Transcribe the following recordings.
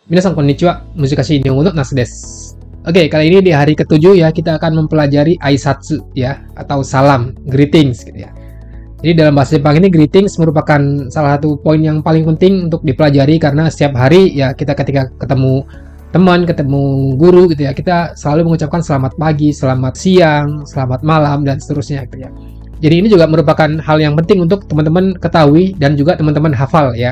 Minasan konnichiwa, Muzikashi Nihongo no Nasu desu. Oke, kali ini di hari ke-7 ya, kita akan mempelajari aisatsu ya, atau salam, greetings gitu ya. Jadi dalam bahasa Jepang ini greetings merupakan salah satu poin yang paling penting untuk dipelajari, karena setiap hari ya kita ketika ketemu teman, ketemu guru gitu ya, kita selalu mengucapkan selamat pagi, selamat siang, selamat malam, dan seterusnya gitu ya. Jadi ini juga merupakan hal yang penting untuk teman-teman ketahui dan juga teman-teman hafal ya.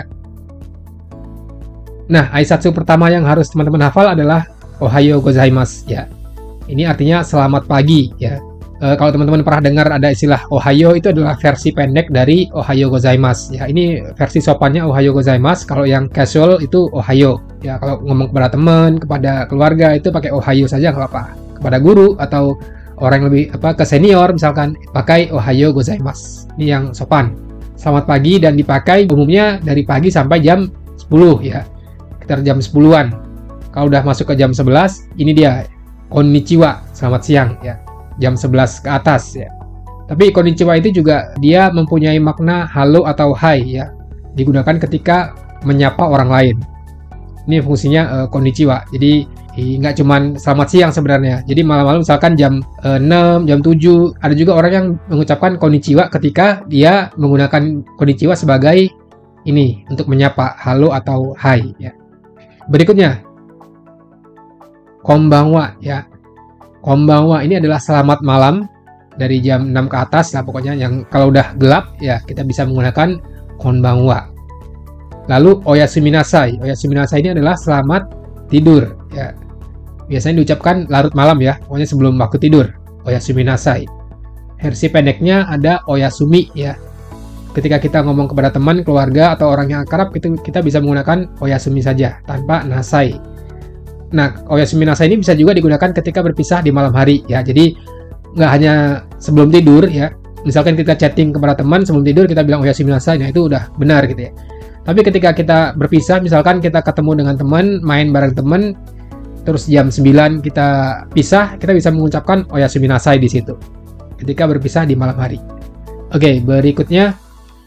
Nah, aisatsu pertama yang harus teman-teman hafal adalah Ohayo gozaimasu ya. Ini artinya selamat pagi ya. Kalau teman-teman pernah dengar ada istilah Ohayo, itu adalah versi pendek dari Ohayo gozaimasu ya. Ini versi sopannya Ohayo gozaimasu. Kalau yang casual itu Ohayo ya. Kalau ngomong kepada teman, kepada keluarga itu pakai Ohayo saja nggak apa-apa. Kepada guru atau orang yang lebih ke senior misalkan pakai Ohayo gozaimasu. Ini yang sopan. Selamat pagi, dan dipakai umumnya dari pagi sampai jam 10 ya. Sekitar jam 10-an. Kalau udah masuk ke jam 11, ini dia konnichiwa, selamat siang ya. Jam 11 ke atas ya. Tapi konnichiwa itu juga dia mempunyai makna halo atau hai ya. Digunakan ketika menyapa orang lain. Ini fungsinya konnichiwa. Jadi nggak cuman selamat siang sebenarnya. Jadi malam-malam misalkan jam 6, jam 7, ada juga orang yang mengucapkan konnichiwa ketika dia menggunakan konnichiwa sebagai ini untuk menyapa halo atau hai ya. Berikutnya konbanwa ya. Konbanwa ini adalah selamat malam dari jam 6 ke atas lah pokoknya, yang kalau udah gelap ya kita bisa menggunakan konbanwa. Lalu oyasumi nasai. Oyasumi nasai ini adalah selamat tidur ya. Biasanya diucapkan larut malam ya, pokoknya sebelum waktu tidur. Oyasumi nasai. Versi pendeknya ada oyasumi ya. Ketika kita ngomong kepada teman, keluarga, atau orang yang akrab, kita bisa menggunakan oyasumi saja tanpa nasai. Nah, oyasumi nasai ini bisa juga digunakan ketika berpisah di malam hari ya. Jadi nggak hanya sebelum tidur ya. Misalkan kita chatting kepada teman sebelum tidur, kita bilang oyasumi nasai, nah itu udah benar gitu ya. Tapi ketika kita berpisah, misalkan kita ketemu dengan teman, main bareng teman, terus jam 9 kita pisah, kita bisa mengucapkan oyasumi nasai di situ ketika berpisah di malam hari. Oke, berikutnya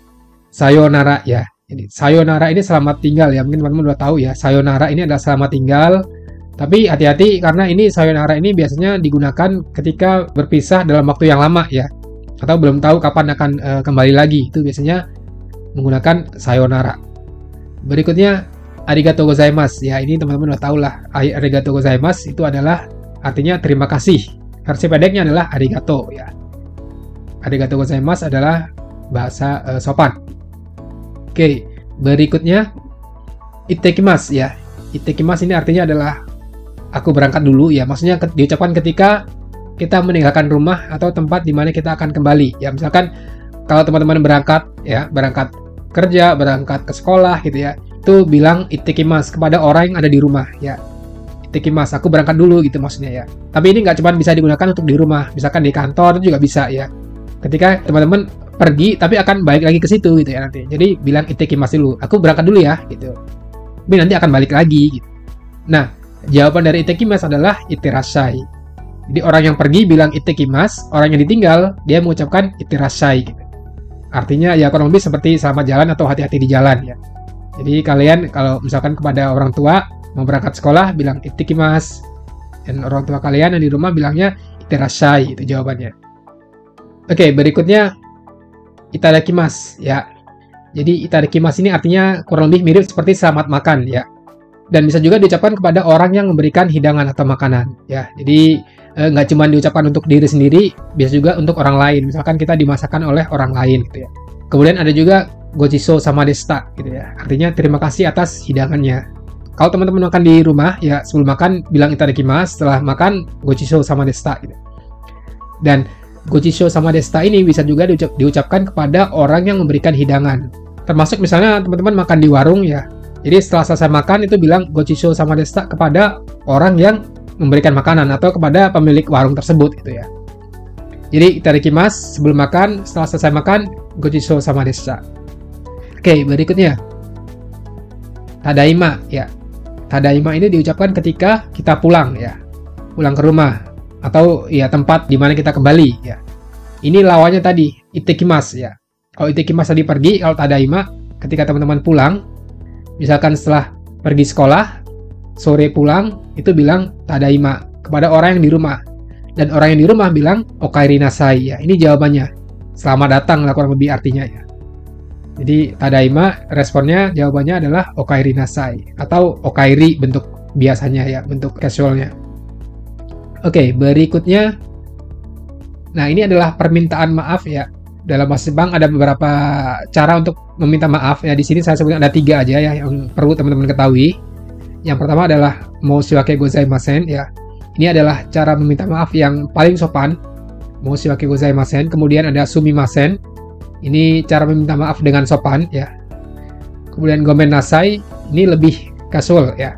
sayonara ya. Jadi sayonara ini selamat tinggal ya. Mungkin teman-teman udah tahu ya. Sayonara ini adalah selamat tinggal. Tapi hati-hati karena ini sayonara ini biasanya digunakan ketika berpisah dalam waktu yang lama ya. Atau belum tahu kapan akan kembali lagi. Itu biasanya menggunakan sayonara. Berikutnya arigatou gozaimasu ya. Ini teman-teman udah tahu lah. Arigatou gozaimasu itu adalah artinya terima kasih. Versi pendeknya adalah arigato ya. Arigatou gozaimasu adalah bahasa sopan. Oke, berikutnya ittekimasu ya. Ittekimasu ini artinya adalah aku berangkat dulu ya. Maksudnya diucapkan ketika kita meninggalkan rumah atau tempat di mana kita akan kembali. Ya, misalkan kalau teman-teman berangkat ya, berangkat kerja, berangkat ke sekolah gitu ya. Itu bilang ittekimasu kepada orang yang ada di rumah ya. Ittekimasu, aku berangkat dulu gitu maksudnya ya. Tapi ini nggak cuma bisa digunakan untuk di rumah, misalkan di kantor itu juga bisa ya. Ketika teman-teman pergi tapi akan balik lagi ke situ gitu ya nanti. Jadi bilang ittekimasu dulu. Aku berangkat dulu ya gitu. Tapi nanti akan balik lagi gitu. Nah, jawaban dari ittekimasu adalah itterashai. Jadi orang yang pergi bilang ittekimasu, orang yang ditinggal dia mengucapkan itterashai gitu. Artinya ya kurang lebih seperti selamat jalan atau hati-hati di jalan ya. Jadi kalian kalau misalkan kepada orang tua mau berangkat sekolah bilang ittekimasu. Dan orang tua kalian yang di rumah bilangnya itterashai, itu jawabannya. Oke, berikutnya itadakimasu ya. Jadi itadakimasu ini artinya kurang lebih mirip seperti selamat makan ya. Dan bisa juga diucapkan kepada orang yang memberikan hidangan atau makanan ya. Jadi nggak cuma diucapkan untuk diri sendiri, bisa juga untuk orang lain. Misalkan kita dimasakkan oleh orang lain gitu ya. Kemudian ada juga gochiso sama deshita gitu ya. Artinya terima kasih atas hidangannya. Kalau teman-teman makan di rumah ya, sebelum makan bilang itadakimasu, setelah makan gochiso sama deshita gitu. Dan gochiso sama deshita ini bisa juga diucapkan kepada orang yang memberikan hidangan. Termasuk misalnya teman-teman makan di warung ya. Jadi setelah selesai makan itu bilang gochiso sama deshita kepada orang yang memberikan makanan atau kepada pemilik warung tersebut gitu ya. Jadi itadakimasu sebelum makan, setelah selesai makan gochiso sama deshita. Oke, berikutnya tadaima ya. Tadaima ini diucapkan ketika kita pulang ya. Pulang ke rumah atau ya tempat di mana kita kembali ya. Ini lawannya tadi ittekimasu ya. Kalau ittekimasu tadi pergi, kalau tadaima ketika teman-teman pulang, misalkan setelah pergi sekolah sore pulang itu bilang tadaima kepada orang yang di rumah. Dan orang yang di rumah bilang okaeri nasai ya. Ini jawabannya. Selamat datang lah kurang lebih artinya ya. Jadi tadaima responnya jawabannya adalah okaeri nasai atau okaeri bentuk biasanya ya, bentuk casualnya. Oke, berikutnya. Nah, ini adalah permintaan maaf ya. Dalam bahasa Jepang ada beberapa cara untuk meminta maaf ya. Di sini saya sebutkan ada 3 aja ya yang perlu teman-teman ketahui. Yang pertama adalah moushiwake gozaimasen ya. Ini adalah cara meminta maaf yang paling sopan. Moushiwake gozaimasen. Kemudian ada sumimasen. Ini cara meminta maaf dengan sopan ya. Kemudian gomen nasai, ini lebih casual ya.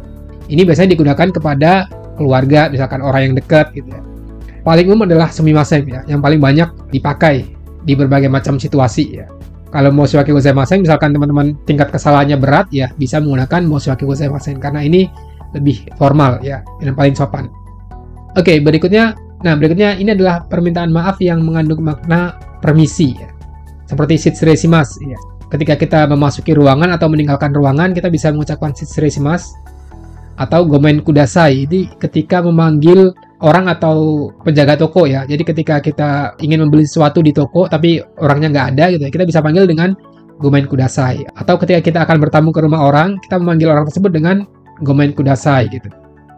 Ini biasanya digunakan kepada keluarga, misalkan orang yang dekat gitu ya. Paling umum adalah sumimasen ya, yang paling banyak dipakai di berbagai macam situasi ya. Kalau moushiwake gozaimasen, misalkan teman-teman tingkat kesalahannya berat ya, bisa menggunakan moushiwake gozaimasen karena ini lebih formal ya, yang paling sopan. Oke, berikutnya ini adalah permintaan maaf yang mengandung makna permisi ya. Seperti shitsuresimasu ya. Ketika kita memasuki ruangan atau meninggalkan ruangan, kita bisa mengucapkan shitsuresimasu atau gomen kudasai. Ini ketika memanggil orang atau penjaga toko ya. Jadi ketika kita ingin membeli sesuatu di toko tapi orangnya nggak ada gitu ya, kita bisa panggil dengan gomen kudasai. Atau ketika kita akan bertamu ke rumah orang, kita memanggil orang tersebut dengan gomen kudasai gitu.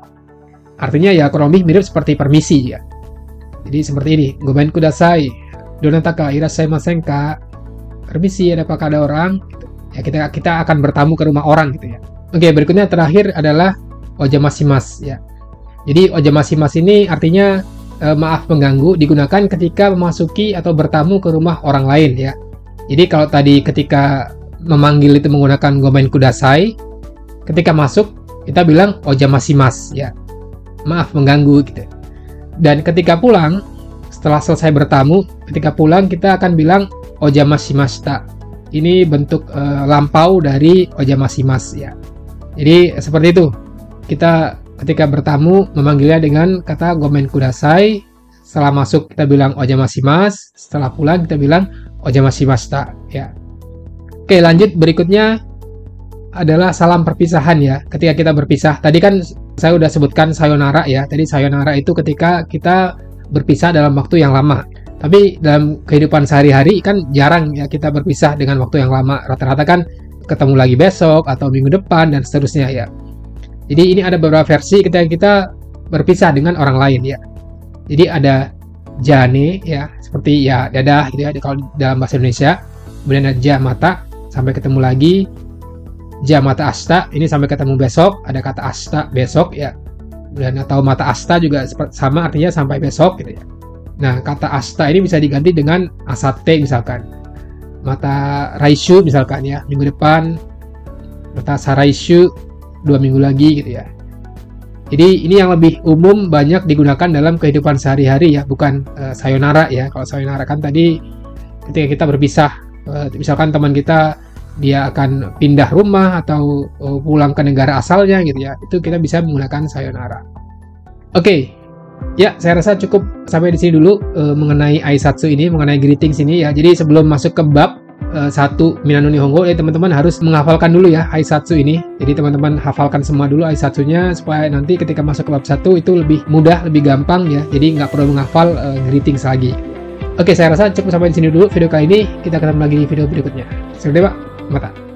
Artinya ya kurang lebih mirip seperti permisi ya. Jadi seperti ini, gomen kudasai, donataka irasaimasen ka, permisi, apakah ada orang gitu. Ya kita akan bertamu ke rumah orang gitu ya. Oke, berikutnya terakhir adalah ojamasimasu ya. Jadi ojamasimasu ini artinya maaf mengganggu, digunakan ketika memasuki atau bertamu ke rumah orang lain ya. Jadi kalau tadi ketika memanggil itu menggunakan gomen kudasai, ketika masuk kita bilang ojamasimasu ya. Maaf mengganggu gitu. Dan ketika pulang, setelah selesai bertamu, ketika pulang kita akan bilang ojamashimashita. Ini bentuk lampau dari ojamasimasu ya. Jadi seperti itu. Kita ketika bertamu memanggilnya dengan kata gomen kudasai. Setelah masuk kita bilang ojamasimasu, setelah pulang kita bilang ojamashimashita ya. Oke, lanjut berikutnya adalah salam perpisahan ya. Ketika kita berpisah, tadi kan saya udah sebutkan sayonara ya. Tadi sayonara itu ketika kita berpisah dalam waktu yang lama. Tapi dalam kehidupan sehari-hari kan jarang ya kita berpisah dengan waktu yang lama. Rata-rata kan ketemu lagi besok atau minggu depan dan seterusnya ya. Jadi ini ada beberapa versi ketika kita berpisah dengan orang lain ya. Jadi ada jane ya, seperti ya dadah gitu ya kalau dalam bahasa Indonesia. Kemudian ada jamata, sampai ketemu lagi. Jamata asta, ini sampai ketemu besok. Ada kata asta besok ya. Dan atau mata asta juga sama artinya sampai besok gitu ya. Nah, kata asta ini bisa diganti dengan asate misalkan. Mata raishu misalkan ya, minggu depan. Mata saraishu 2 minggu lagi gitu ya. Jadi ini yang lebih umum banyak digunakan dalam kehidupan sehari-hari ya, bukan sayonara ya. Kalau sayonara kan tadi ketika kita berpisah, misalkan teman kita dia akan pindah rumah atau pulang ke negara asalnya gitu ya, itu kita bisa menggunakan sayonara. Oke, ya saya rasa cukup sampai di sini dulu mengenai aisatsu ini, mengenai greetings ini ya. Jadi sebelum masuk ke bab 1 Minano Nihongo, ya teman-teman harus menghafalkan dulu ya aisatsu ini. Jadi teman-teman hafalkan semua dulu aisatsunya supaya nanti ketika masuk ke bab 1 itu lebih mudah, lebih gampang ya. Jadi nggak perlu menghafal greetings lagi. Oke, saya rasa cukup sampai di sini dulu video kali ini. Kita ketemu lagi di video berikutnya. Sampai jumpa. Mata.